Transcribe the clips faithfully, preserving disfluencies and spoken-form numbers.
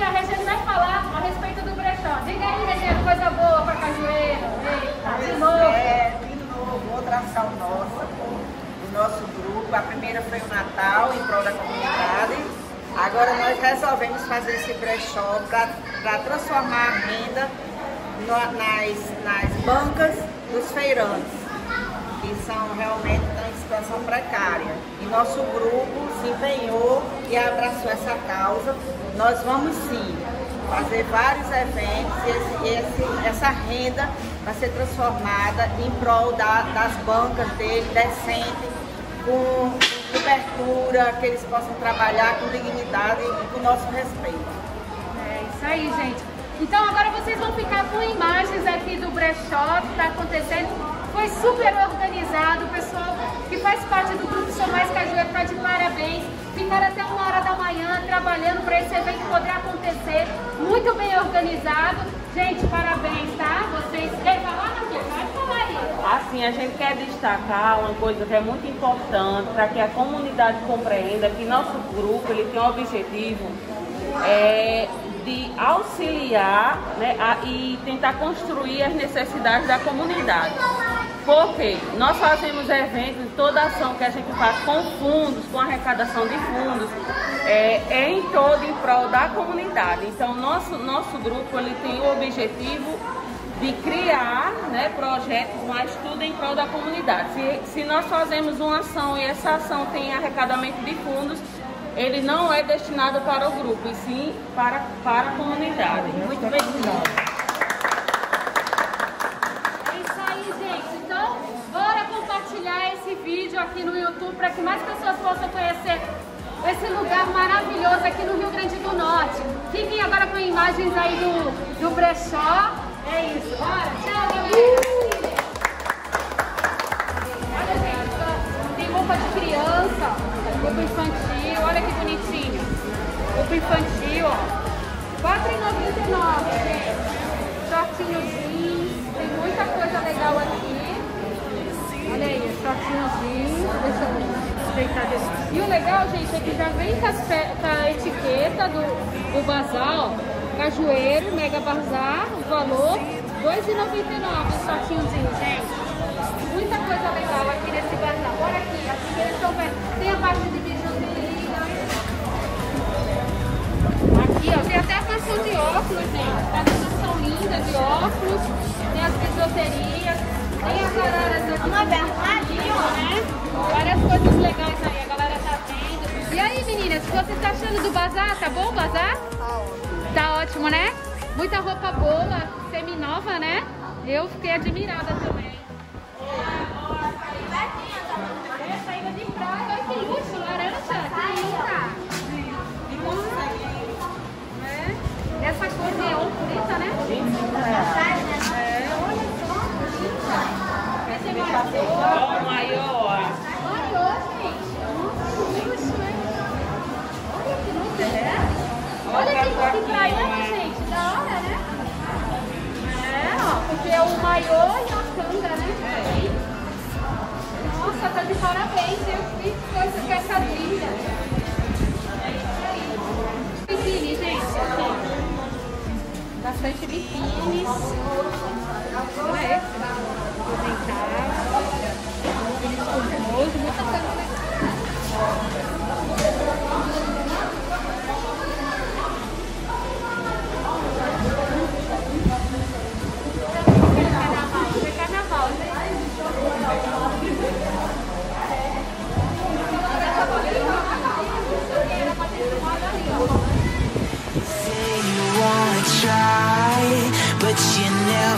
a Regiane vai falar a respeito do brechó. Diga aí, Regiane, coisa boa para Cajueiro. Eita, de novo. É, de novo, outra ação nossa, do nosso grupo. A primeira foi o Natal, em prol da comunidade. Agora nós resolvemos fazer esse brechó para transformar a renda no, nas, nas bancas dos feirantes, que são realmente em situação precária. E nosso grupo se empenhou e abraçou essa causa. Nós vamos sim fazer vários eventos e esse, esse, essa renda vai ser transformada em prol da, das bancas dele, decente, com cobertura, que eles possam trabalhar com dignidade e com nosso respeito. É isso aí, gente. Então agora vocês vão ficar com imagens aqui do brechó que está acontecendo. Foi super organizado, o pessoal que faz parte do grupo Sou Mais Cajueiro está de parabéns. Ficaram até uma hora da manhã trabalhando para esse evento poder acontecer. Muito bem organizado. Gente, parabéns, tá? Vocês querem falar, não quer? Pode falar aí. Assim, a gente quer destacar uma coisa que é muito importante para que a comunidade compreenda que nosso grupo ele tem um objetivo é, de auxiliar, né, a, e tentar construir as necessidades da comunidade. Porque nós fazemos eventos, toda ação que a gente faz com fundos, com arrecadação de fundos, é, é em todo em prol da comunidade. Então, nosso, nosso grupo ele tem o objetivo de criar, né, projetos, mas tudo em prol da comunidade. Se, se nós fazemos uma ação e essa ação tem arrecadamento de fundos, ele não é destinado para o grupo, e sim para, para a comunidade. Muito bem. Esse vídeo aqui no YouTube para que mais pessoas possam conhecer esse lugar maravilhoso aqui no Rio Grande do Norte. Fiquem agora com imagens aí do, do brechó. É isso, bora, tchau, galera. Olha, gente, tem roupa de criança, roupa infantil, olha que bonitinho. Roupa infantil, ó, quatro reais e noventa e nove centavos, gente. Shortinho jeans, tem muita coisa legal aqui. Olha aí, shortinho jeans, deixa eu deitar desse. E o legal, gente, é que já vem com, as pe... com a etiqueta do, do bazar, ó. Cajueiro, Mega Bazar, o valor dois reais e noventa e nove centavos, o shortinhozinho, gente. Muita coisa legal aqui nesse bazar. Olha aqui, aqui eles estão vendo. Tem a parte de bijuteria. Aqui, ó, tem até a parte de óculos, gente. Tá uma ação linda de óculos. Tem as bijuterias. Tem a galera ali, ó, né? Várias coisas legais aí, a galera tá vendo. E aí, meninas, o que você tá achando do bazar? Tá bom o bazar? Tá ótimo. Tá ótimo, né? Muita roupa boa, semi-nova, né? Eu fiquei admirada também. É, saída de praia. Olha que luxo, laranja. Que linda. É. Essa cor neon bonita, né? É, olha só. Esse é maior. Maior. Maior, gente. Nossa, que luxo, hein? Olha que luxo, né? Olha que, que praiana, gente. Da hora, né? É, ó. Porque é o maior e a canga, né? Nossa, tá de parabéns. Eu fiz coisa com essa trilha. É isso aí. Biquíni, gente. Aqui. Bastante biquínis. Olha esse. Aposentar. Biquínis formoso. Muita coisa legal. Say you wanna try, but you never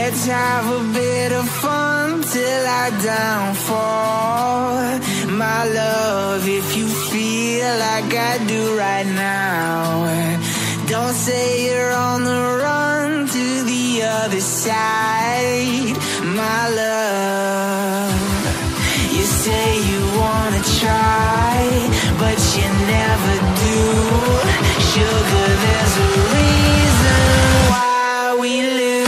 Let's have a bit of fun till I downfall. My love, if you feel like I do right now, don't say you're on the run to the other side. My love, you say you wanna try, but you never do. Sugar, there's a reason why we lose.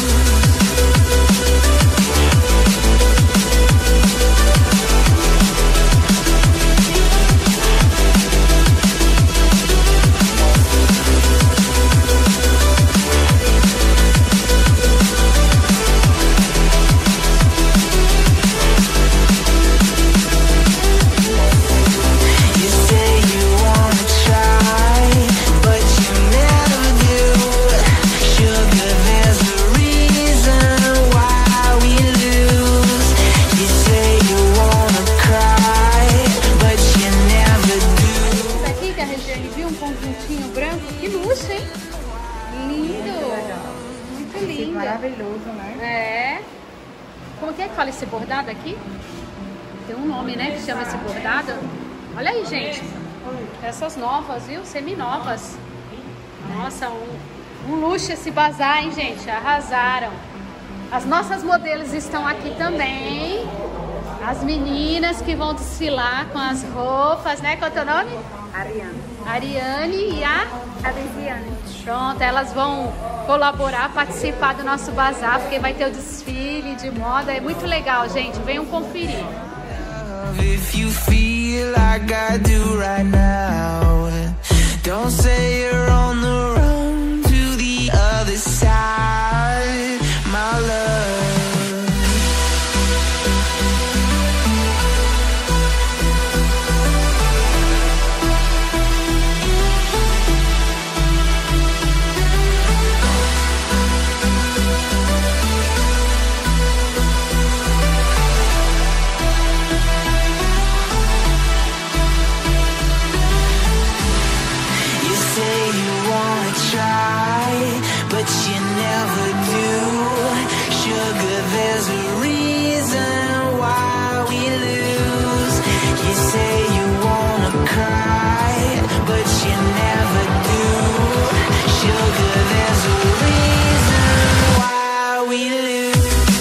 Maravilhoso, né? É. Como que é que fala esse bordado aqui? Tem um nome, né, que chama esse bordado. Olha aí, gente. Essas novas, viu? Semi-novas. Nossa, um, um luxo esse bazar, hein, gente? Arrasaram. As nossas modelos estão aqui também. As meninas que vão desfilar com as roupas, né? Qual é o teu nome? Ariane. Ariane e a? Adesiane. Pronto, elas vão colaborar, participar do nosso bazar, porque vai ter o desfile de moda. É muito legal, gente. Venham conferir. If you feel like I do right now, don't say you're on the run to the other side, my love. But you never do. Sugar, there's a reason why we lose. You say you wanna cry, but you never do. Sugar, there's a reason why we lose.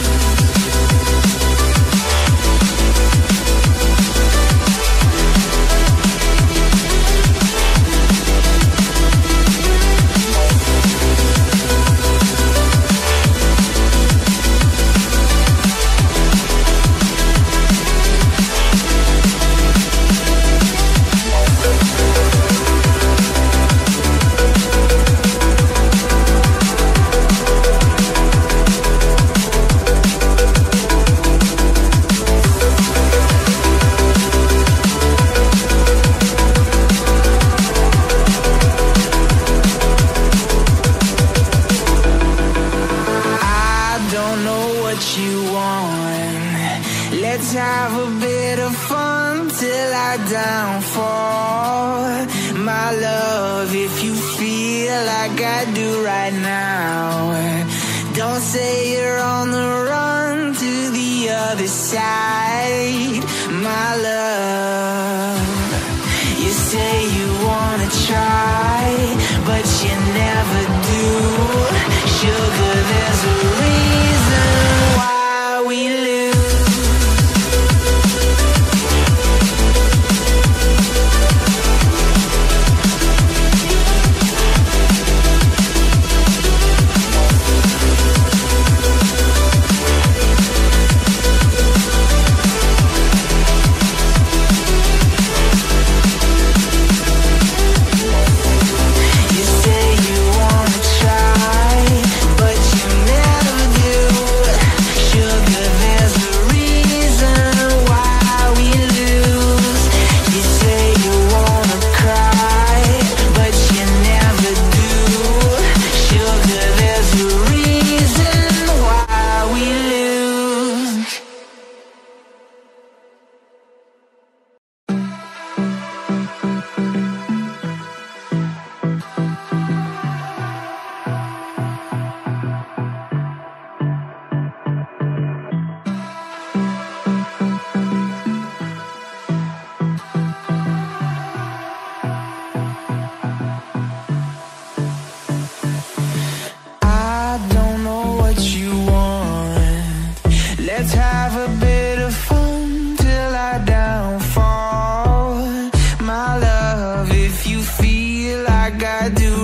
Let's have a bit of fun till I downfall. My love, if you feel like I do right now, don't say you're on the run to the other side. My love, you say you wanna try, but you never do. Sugar, there's a reason why we lose.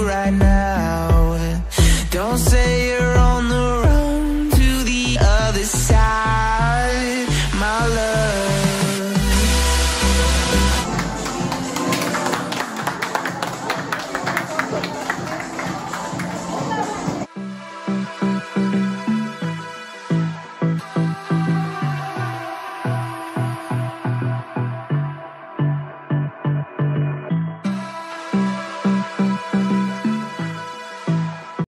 right